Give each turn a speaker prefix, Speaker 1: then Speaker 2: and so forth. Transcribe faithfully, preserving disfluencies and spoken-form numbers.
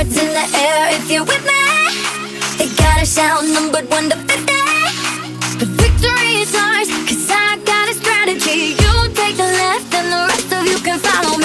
Speaker 1: cards in the air if you're with me. They gotta shout numbered one to fifty, but victory is ours, cause I got a strategy. You take the left and the rest of you can follow me.